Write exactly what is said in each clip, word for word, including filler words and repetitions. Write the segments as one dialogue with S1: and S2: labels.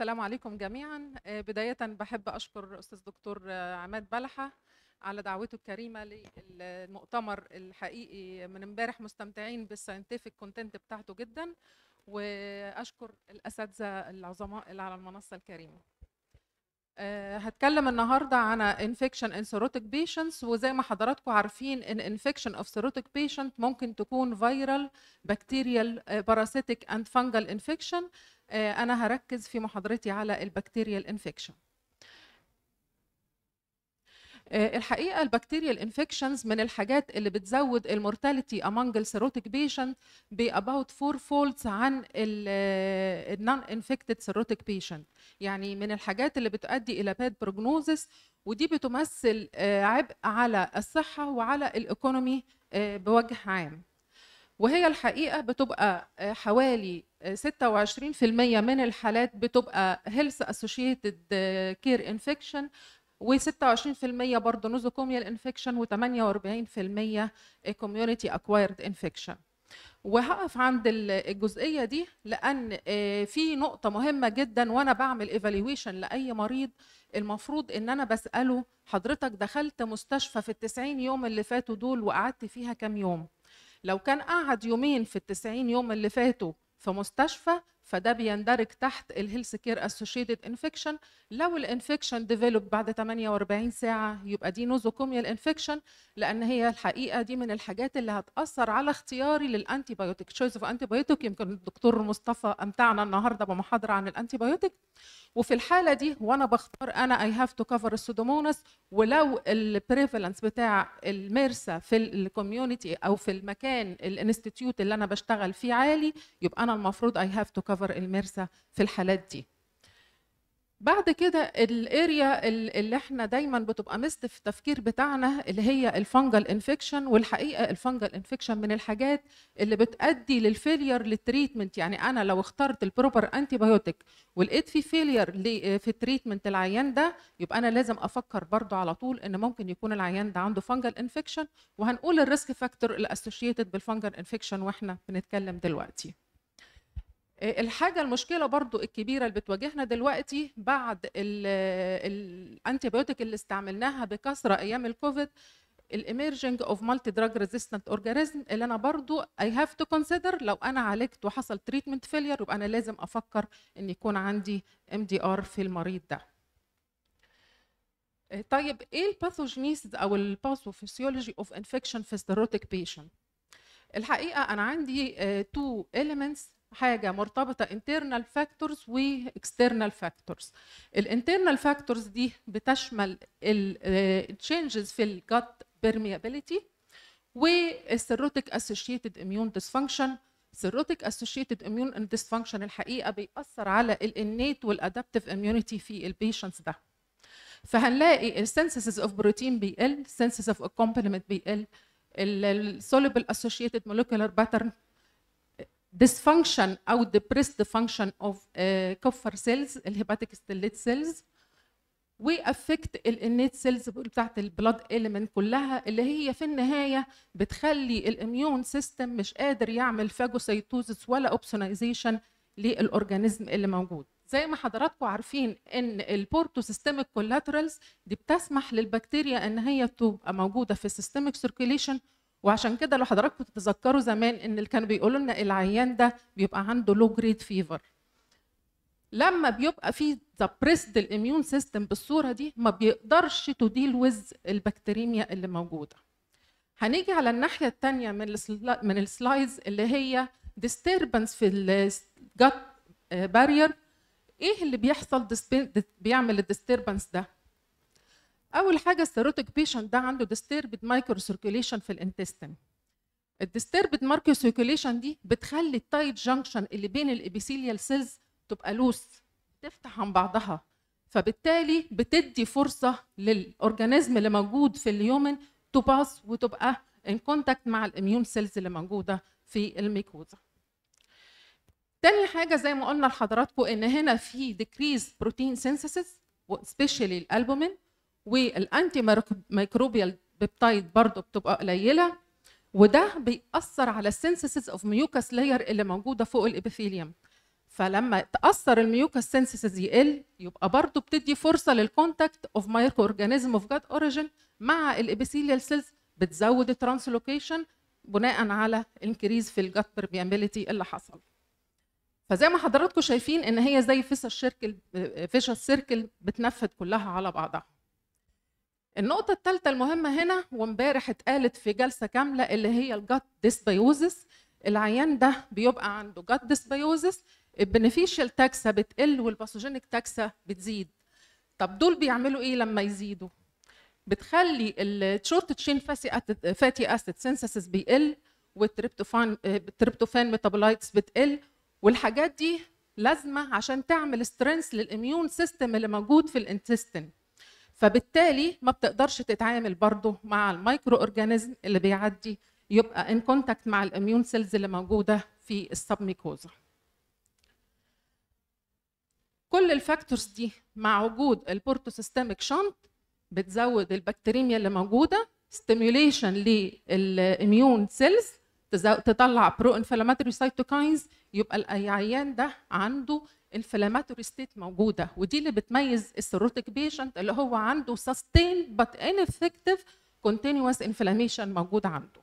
S1: السلام عليكم جميعا. بداية بحب أشكر أستاذ دكتور عماد بلحة على دعوته الكريمة للمؤتمر الحقيقي. من امبارح مستمتعين بالساينتفك كونتنت بتاعته جدا، وأشكر الأساتذة العظماء اللي على المنصة الكريمة. أه هتكلم النهارده عن infection in cirrhotic patients، وزي ما حضراتكم عارفين ان infection of cirrhotic patient ممكن تكون viral, bacterial, parasitic and fungal infection. أه انا هركز في محاضرتي على البكتيريال انفكشن. الحقيقه البكتيريال انفكشنز من الحاجات اللي بتزود المورتاليتي among السيروتيك بيشنت ب about four folds عن النون انفكتد سيروتيك بيشنت، يعني من الحاجات اللي بتؤدي الى باد بروجنوزس، ودي بتمثل عبء على الصحه وعلى الايكونومي بوجه عام. وهي الحقيقه بتبقى حوالي ستة وعشرين بالمئة من الحالات بتبقى health associated care infection، وستة وعشرين بالمئة برضه نوزوكوميال انفكشن، وثمانية وأربعين بالمئة كوميونتي اكوايرد انفكشن. وهقف عند الجزئيه دي لان في نقطه مهمه جدا وانا بعمل ايفالويشن لاي مريض. المفروض ان انا بساله حضرتك دخلت مستشفى في التسعين يوم اللي فاتوا دول وقعدت فيها كام يوم؟ لو كان قعد يومين في التسعين يوم اللي فاتوا في مستشفى فده بيندرج تحت الهيلث كير اسوشيتد انفكشن. لو الانفكشن ديفلوب بعد ثمانية وأربعين ساعه يبقى دي نوزوكوميال انفكشن، لان هي الحقيقه دي من الحاجات اللي هتاثر على اختياري للانتي بايوتيك، تشويس اوف انتي بايوتيك. يمكن الدكتور مصطفى امتعنا النهارده بمحاضره عن الانتي بايوتيك. وفي الحاله دي وانا بختار انا اي هاف تو كفر السودوموناس، ولو البريفالنس بتاع الميرسا في الكوميونتي او في المكان الانستيتيوت اللي انا بشتغل فيه عالي يبقى انا المفروض اي هاف تو كفر الميرسا في الحالات دي. بعد كده الاريا اللي احنا دايما بتبقى مست في التفكير بتاعنا اللي هي الفنجل انفكشن. والحقيقه الفنجل انفكشن من الحاجات اللي بتؤدي للفيلير للتريتمنت، يعني انا لو اخترت البروبر انتي بايوتيك ولقيت في فيلير في التريتمنت العيان ده يبقى انا لازم افكر برضو على طول ان ممكن يكون العيان ده عنده فنجل انفكشن، وهنقول الريسك فاكتور الاسوشيتد بالفنجل انفكشن واحنا بنتكلم دلوقتي. الحاجه المشكله برضو الكبيره اللي بتواجهنا دلوقتي بعد الانتي بايوتيك اللي استعملناها بكثره ايام الكوفيد، الاميرجنج اوف مالتي دراج ريزيستنت اورجانيزم، اللي انا برضو اي هاف تو كونسيدر لو انا عالجت وحصل تريتمنت فيلير يبقى انا لازم افكر ان يكون عندي ام دي ار في المريض ده. طيب ايه الباثوجينيسيس او الباثوفيسيولوجي اوف انفكشن في السيروتيك بيشنت؟ الحقيقه انا عندي تو اليمنتس، حاجه مرتبطه internal factors و external factors. الانترنال فاكتورز دي بتشمل التشينجز في الجت permeability والسيروتيك associated immune dysfunction. سيروتيك associated immune dysfunction الحقيقه بيأثر على الانيت والادابتيف immunity في البيشنتس ده، فهنلاقي السنسيس اوف بروتين بيقل، السنسيس اوف كومبلمنت بيقل، السوليبل associated molecular pattern dysfunction او depressed function of كوفر سيلز الهيباتيك ستيليت سيلز، وافكت الانيت سيلز بتاعت البلاد اليمنت كلها اللي هي في النهايه بتخلي الاميون سيستم مش قادر يعمل فاجوسيتوزس ولا اوبسونايزيشن للاورجانيزم اللي موجود. زي ما حضراتكم عارفين ان البورتو سيستميك كولاترالز دي بتسمح للبكتيريا ان هي تبقى موجوده في السيستميك سيركيليشن، وعشان كده لو حضراتكم تتذكروا زمان ان اللي كانوا بيقولوا لنا العيان ده بيبقى عنده لو جريد فيفر. لما بيبقى في سبريسد الاميون سيستم بالصوره دي ما بيقدرش تديل ويز البكتيريميا اللي موجوده. هنيجي على الناحيه الثانيه من من السلايدز اللي هي disturbance في الجت بارير. ايه اللي بيحصل بيعمل الديستربنس ده؟ اول حاجه السيروتيك بيشنت ده عنده ديستربد مايكرو سيركيوليشن في الانتستين. الديستربد مايكرو سيركيوليشن دي بتخلي التايت جانكشن اللي بين الابيثيليال سيلز تبقى لوس، تفتح عن بعضها، فبالتالي بتدي فرصه للاورجانيزم اللي موجود في اليومن تباص وتبقى ان كونتاكت مع الاميون سيلز اللي موجوده في الميكوزا. تاني حاجه زي ما قلنا لحضراتكم ان هنا في ديكريز بروتين سينثيسيس وسبيشالي الالبومين، والانتي ميكروبيال بيبتايد برضه بتبقى قليله، وده بيأثر على السينثيسيس اوف ميوكاس لاير اللي موجوده فوق الابيثيليوم. فلما تاثر الميوكاس سينثيسيس يقل، يبقى برضه بتدي فرصه للكونتاكت اوف مايكرو اورجانيزم اوف جات اوريجين مع الابيثيليال سيلز، بتزود الترانسلوكيشن بناء على انكريز في الجات برميابيليتي اللي حصل. فزي ما حضراتكم شايفين ان هي زي فيشس سيركل فيشس سيركل بتنفذ كلها على بعضها. النقطة الثالثة المهمة هنا وامبارح اتقالت في جلسة كاملة اللي هي الجات ديسبيوزس. العيان ده بيبقى عنده جات ديسبيوزس، البنفيشال تاكسا بتقل والباثوجينيك تاكسا بتزيد. طب دول بيعملوا ايه لما يزيدوا؟ بتخلي الشورت تشين فاتي اسيد سينثيسيس بيقل، والتريبتوفان التريبتوفان ميتابولايتس بتقل، والحاجات دي لازمه عشان تعمل سترينث للاميون سيستم اللي موجود في الانتستين. فبالتالي ما بتقدرش تتعامل برضه مع المايكرو اورجانيزم اللي بيعدي يبقى ان كونتاكت مع الاميون سيلز اللي موجوده في السبميكوزا. كل الفاكتورز دي مع وجود البورتوسيستميك شنط بتزود البكتيريميا اللي موجوده، ستيميوليشن للاميون سيلز تطلع برو انفلاماتوري سايتوكاينز، يبقى العيان ده عنده انفلاماتوري ستيت موجوده، ودي اللي بتميز السيروتيك بيشنت اللي هو عنده سستين بات انفكتيف كونتينوس انفلاميشن موجود عنده.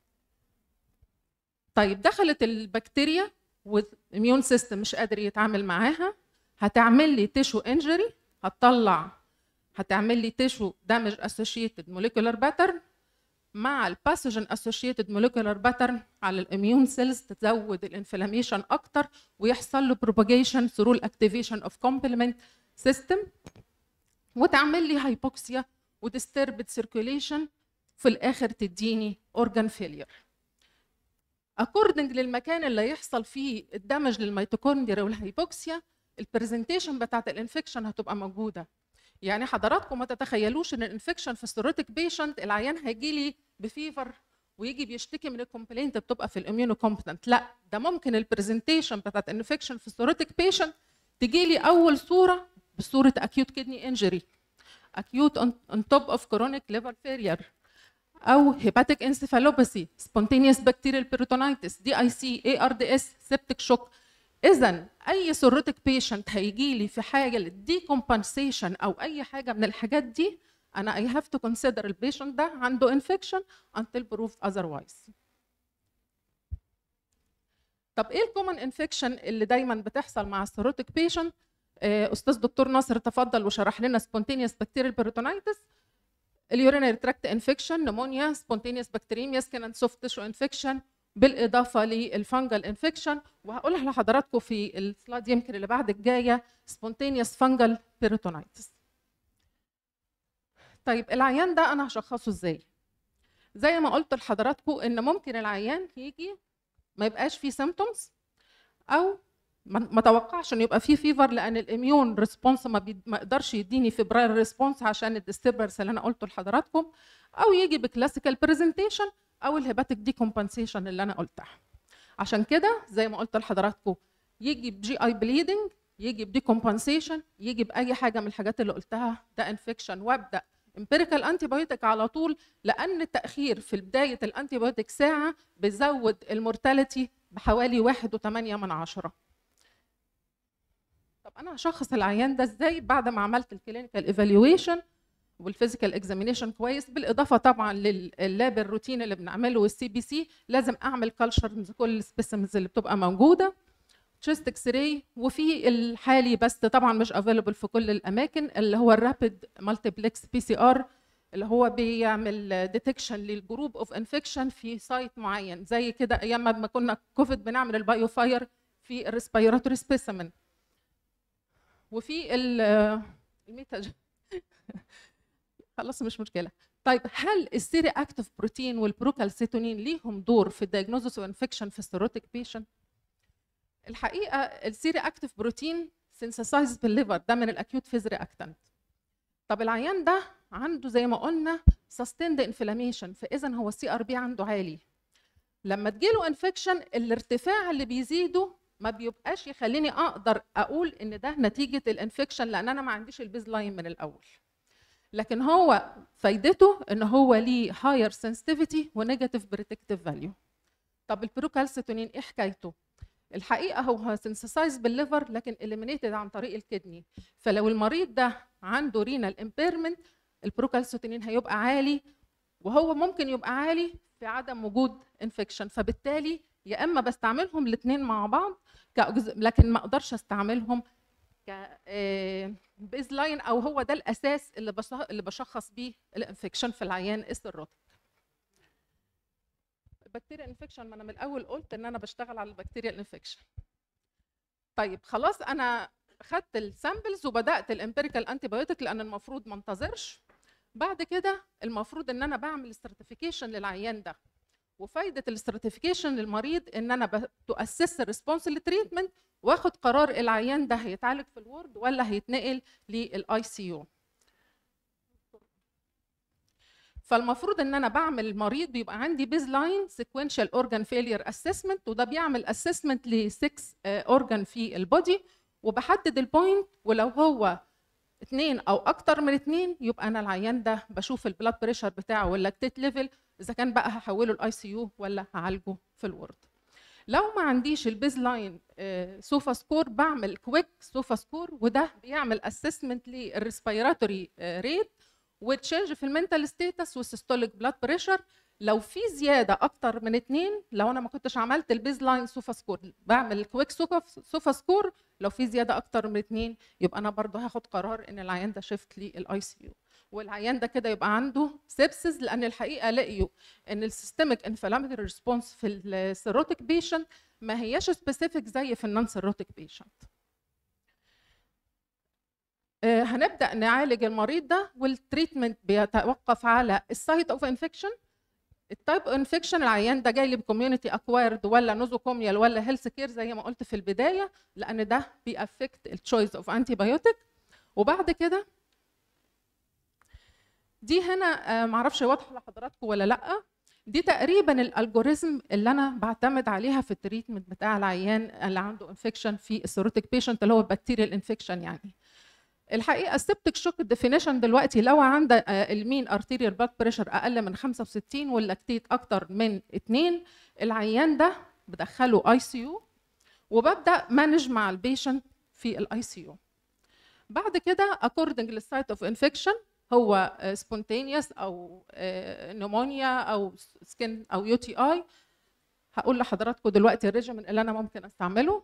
S1: طيب دخلت البكتيريا والاميون سيستم مش قادر يتعامل معاها، هتعمل لي تيشو انجري، هتطلع هتعمل لي تيشو دامج اسوشيتد موليكولار باترن مع الباثوجين اسوشيتد موليكولار باترن على الاميون سيلز، تزود الانفلاميشن اكتر ويحصل له بروباجيشن ثرو الاكتيفيشن اوف كومبلمنت سيستم، وتعمل لي هايبوكسيا وديستربد سيركيوليشن، في الاخر تديني اورجان فيلير. اكوردنج للمكان اللي يحصل فيه الدمج للميتوكوندريا والهايبوكسيا، البرزنتيشن بتاعت الانفكشن هتبقى موجوده. يعني حضراتكم ما تتخيلوش ان الانفكشن في السيروتيك بيشنت العيان هيجي لي بفيفر ويجي بيشتكي من الكومبلينت بتبقى في الاميونو كومبتنت، لا ده ممكن البرزنتيشن بتاعت الانفكشن في السيروتيك بيشنت تجي لي اول صوره بصوره اكيوت كدني انجري، اكيوت اون توب اوف كرونيك ليفر فيلير، او هيباتيك انسيفالوباثي، سبونتينيوس بكتيريال بيريتونايتس، دي اي سي، اي ار دي اس، سيبتيك شوك. اذا اي سيروتيك بيشنت هيجي لي في حاجه للدي كومبنسيشن او اي حاجه من الحاجات دي، انا اي هاف تو كونسيدر البيشنت ده عنده انفكشن until proved otherwise. طب ايه الكومن انفكشن اللي دايما بتحصل مع السيروتيك بيشنت؟ استاذ دكتور ناصر تفضل وشرح لنا سبونتينيوس بكتيريال بيريتونايتس، اليورينري تراكت انفكشن، نمونيا، سبونتينيوس بكتيريميا، سكين اند سوفت تيشو انفكشن، بالاضافه للفنجل انفكشن، وهقولها لحضراتكم في السلايد يمكن اللي بعد الجايه سبونتينيوس فنجل بيريتونايتس. طيب العيان ده انا هشخصه ازاي؟ زي ما قلت لحضراتكم ان ممكن العيان يجي ما يبقاش فيه سيمبتومز، او ما توقعش انه يبقى فيه فيفر لان الاميون ريسبونس ما, ما يقدرش يديني فيبرايل ريسبونس عشان الديستربرز اللي انا قلته لحضراتكم، او يجي بكلاسيكال برزنتيشن او الهيباتيك دي كومبنسيشن اللي انا قلتها. عشان كده زي ما قلت لحضراتكم يجي بجي اي بليدنج، يجي بدي كومبنسيشن، يجي باي حاجه من الحاجات اللي قلتها ده انفكشن، وابدا امبيريكال انتي بايوتيك على طول، لان التاخير في بدايه الانتي بايوتيك ساعه بيزود المورتاليتي بحوالي واحد وثمانية من عشرة. طب انا هشخص العيان ده ازاي بعد ما عملت الكلينيكال ايفالويشن والفيزيكال اكزامينيشن كويس، بالاضافه طبعا لللاب الروتين اللي بنعمله والسي بي سي، لازم اعمل كلشر من كل السبيسيمنز اللي بتبقى موجوده، تشيست اكس راي، وفي الحالي بس طبعا مش افيلبل في كل الاماكن اللي هو الرابيد مالتيبلكس بي سي ار، اللي هو بيعمل ديتكشن للجروب اوف انفكشن في سايت معين، زي كده ايام ما كنا كوفيد بنعمل البايو فاير في الريسبيراتوري سبيسيمن. وفي الميتا خلاص مش مشكله. طيب هل السيري اكتيف بروتين والبروكالسيتونين ليهم دور في الدايجنوزس وانفكشن في السيروتيك بيشنت؟ الحقيقه السيري اكتيف بروتين سينثسايز بالليفر، ده من الاكيوت فيز رياكتنت. طب العيان ده عنده زي ما قلنا سستيند انفلاميشن، فاذا هو السي ار بي عنده عالي. لما تجيله انفكشن الارتفاع اللي بيزيده ما بيبقاش يخليني اقدر اقول ان ده نتيجه الانفكشن، لان انا ما عنديش البيز لاين من الاول. لكن هو فايدته ان هو ليه هاير سنسيتيفيتي ونيجاتيف بريتكتيف فاليو. طب البروكالسيتونين ايه حكايته؟ الحقيقه هو سينثسايز بالليفر لكن اليمينيتد عن طريق الكدني. فلو المريض ده عنده رينال امبيرمنت البروكالسيتونين هيبقى عالي، وهو ممكن يبقى عالي في عدم وجود انفكشن. فبالتالي يا اما بستعملهم الاثنين مع بعض كأجز... لكن ما اقدرش استعملهم ك بيز لاين او هو ده الاساس اللي بش... اللي بشخص بيه الانفكشن في العيان السيروتيك. البكتيريا انفكشن، ما انا من الاول قلت ان انا بشتغل على البكتيريا انفكشن. طيب خلاص انا خدت السامبلز وبدات الامبيريكال انتي بايوتيك لان المفروض ما انتظرش. بعد كده المفروض ان انا بعمل استراتيفيكيشن للعيان ده، وفايده الاستراتيفيكيشن للمريض ان انا تؤسس الريسبونس للتريتمنت واخد قرار العيان ده هيتعالج في الورد ولا هيتنقل للاي سي يو. فالمفروض ان انا بعمل المريض بيبقى عندي بيز لاين سيكوينشال اورجان فيلير اسسمنت، وده بيعمل اسسمنت ل ستة اورجان في البودي، وبحدد البوينت، ولو هو اثنين او اكتر من اثنين يبقى انا العيان ده بشوف البلاد بريشر بتاعه واللاكتيت ليفل اذا كان بقى هحوله الاي سي يو ولا هعالجه في الورد. لو ما عنديش البيز لاين سوفا سكور بعمل كويك سوفا سكور، وده بيعمل اسسمنت للريسبيراتوري ريت وتشينج في المنتال ستيتس والسيستوليك بلاد بريشر. لو في زياده اكتر من اثنين، لو انا ما كنتش عملت البيز لاين سوفا سكور بعمل الكويك سوفا سكور، لو في زياده اكتر من اثنين يبقى انا برضه هاخد قرار ان العيان ده شيفت للاي سي يو، والعيان ده كده يبقى عنده سيبسز، لان الحقيقه لقيوا ان السيستميك انفلاماتوري ريسبونس في السيروتيك بيشنت ما هياش سبيسيفيك زي في النون سيروتيك بيشنت. آه هنبدا نعالج المريض ده، والتريتمنت بيتوقف على السايت اوف انفكشن، التايب اوف انفكشن، العيان ده جاي لي بكوميونتي اكوايرد ولا نوزوكوميال ولا هيلث كير زي ما قلت في البدايه، لان ده بيأفكت التشويس اوف انتي بايوتيك. وبعد كده دي هنا معرفش واضحه لحضراتكم ولا لا، دي تقريبا الالجوريزم اللي انا بعتمد عليها في التريتمنت بتاع العيان اللي عنده انفكشن في السيروتيك بيشنت اللي هو البكتيريال انفكشن. يعني الحقيقه السبتك شوك ديفينيشن دلوقتي لو عند المين ارتيريال بلاد بريشر اقل من خمسة وستين واللاكتيت اكتر من اثنين، العيان ده بدخله اي سي يو وببدا مانج مع البيشنت في الاي سي يو. بعد كده اكوردنج للسايت اوف انفكشن هو سبونتينيوس او نيمونيا او سكن او يو تي اي، هقول لحضراتكم دلوقتي الريجيمن اللي انا ممكن استعمله.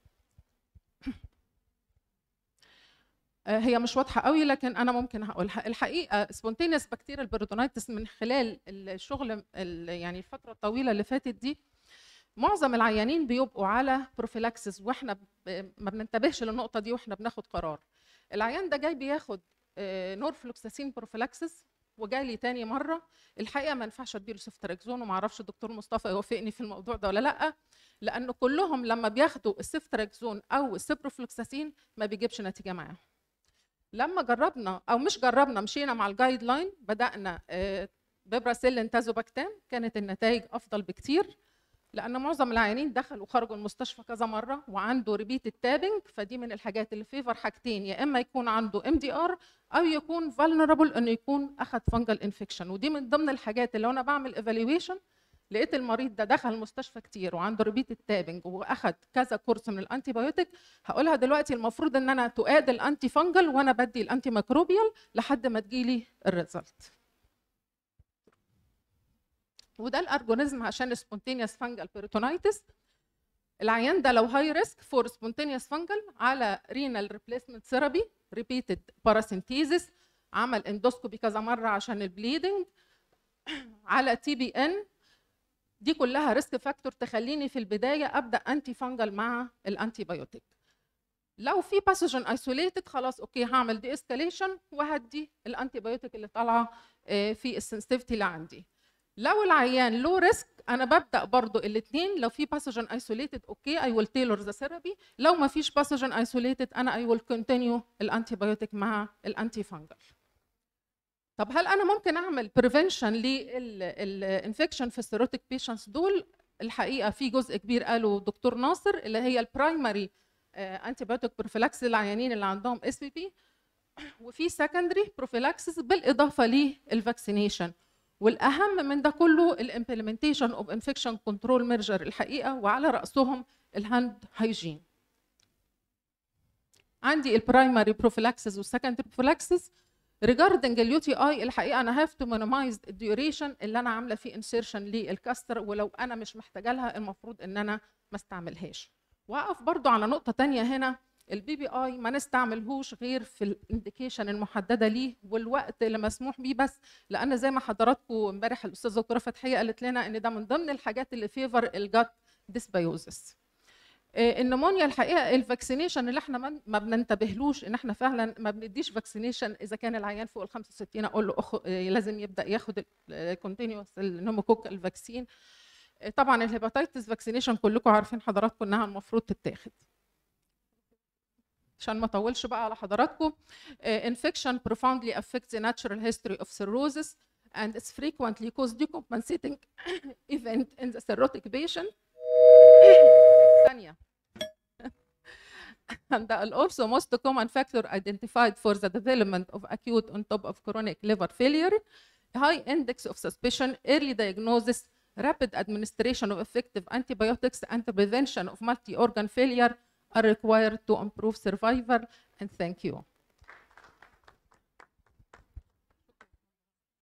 S1: هي مش واضحه قوي لكن انا ممكن هقولها. الحقيقه سبونتينيوس بكتيريال بيريتونايتس من خلال الشغل يعني الفتره الطويله اللي فاتت دي معظم العيانين بيبقوا على بروفيلاكسس، واحنا ما بننتبهش للنقطه دي واحنا بناخد قرار. العيان ده جاي بياخد نورفلوكساسين بروفيلاكسس وجاي لي تاني مره، الحقيقه ما ينفعش اديله سيفتراكزون، وما اعرفش الدكتور مصطفى يوافقني في الموضوع ده ولا لا، لانه كلهم لما بياخدوا السيفتراكزون او السيبروفلوكساسين ما بيجيبش نتيجه معاهم. لما جربنا او مش جربنا مشينا مع الجايد لاين، بدانا ببراسيلين تازوباكتام، كانت النتائج افضل بكتير، لان معظم العيانين دخلوا وخرجوا المستشفى كذا مره وعنده ريبيت التابنج. فدي من الحاجات اللي فيفر حاجتين، يا اما يكون عنده ام دي ار او يكون فالنربل انه يكون اخذ فانجل انفكشن. ودي من ضمن الحاجات اللي انا بعمل ايفالويشن لقيت المريض ده دخل المستشفى كتير وعنده ريبيت التابنج واخذ كذا كورس من الانتي بايوتيك، هقولها دلوقتي المفروض ان انا تؤاد الانتي فانجل وانا بدي الانتي ميكروبيال لحد ما تجيلي الريزلت. وده الارجونيزم عشان سبونتينيوس فانجل بيريتونايتس. العيان ده لو هاي ريسك فور سبونتينيوس فانجل على رينال ريبليسمنت ثيرابي، ريبيتد باراسينتيزيس، عمل اندوسكوبي كذا مره عشان البليدنج، على تي بي ان، دي كلها ريسك فاكتور تخليني في البدايه ابدا انتي فانجل مع الانتي بايوتيك. لو في باثوجين ايسوليتد خلاص اوكي هعمل دي اسكاليشن وهدي الانتي بايوتيك اللي طالعه في السنسيتيفيتي اللي عندي. لو العيان لو ريسك انا ببدا برضو الاثنين، لو في باثوجين ايسوليتد اوكي اي ويل تيلور ذا ثيرابي، لو ما فيش باثوجين ايسوليتد انا اي ويل كونتينيو الانتي بايوتيك مع الانتي فانجل. طب هل انا ممكن اعمل بريفنشن للانفكشن في السيروتيك بيشنتس دول؟ الحقيقه في جزء كبير قاله دكتور ناصر اللي هي البرايمري انتي بايوتيك بروفيلاكسس للعيانين اللي عندهم اس بي بي، وفي سكندري بروفيلاكسس بالاضافه للفاكسينيشن. والاهم من ده كله الامبلمنتيشن اوف انفكشن كنترول ميرجر الحقيقه، وعلى راسهم الهاند هايجين. عندي البرايمري بروفيلاكسيس والسكندري بروفيلاكسيس. ريجاردنج اليو تي اي الحقيقه انا هاف تو مينيمايز الديوريشن اللي انا عامله فيه انسيرشن للكاستر، ولو انا مش محتاجه لها المفروض ان انا ما استعملهاش. واقف برضو على نقطه ثانيه هنا، البي بي اي ما نستعملهوش غير في الانديكيشن المحدده ليه والوقت اللي مسموح بيه بس، لان زي ما حضراتكم امبارح الاستاذه دكتوره فتحيه قالت لنا ان ده من ضمن الحاجات اللي فيفر الجات ديسبيوزس. النمونيا الحقيقه الفاكسينيشن اللي احنا ما بننتبهلوش ان احنا فعلا ما بنديش فاكسينيشن اذا كان العيان فوق ال خمسة وستين اقول له أخ... لازم يبدا ياخد الكونتينيوس النوموكوكال فاكسين. طبعا الهيباتيتس فاكسينيشن كلكم عارفين حضراتكم انها المفروض تتاخد. عشان ما اطولش بقى على حضراتكم، infection profoundly affects the natural history of cirrhosis and it's frequently cause decompensating event in the cirrhotic patient. ثانية. And also most common factor identified for the development of acute on top of chronic liver failure, high index of suspicion, early diagnosis, rapid administration of effective antibiotics, and the prevention of multi-organ failure are required to improve survival. And thank you.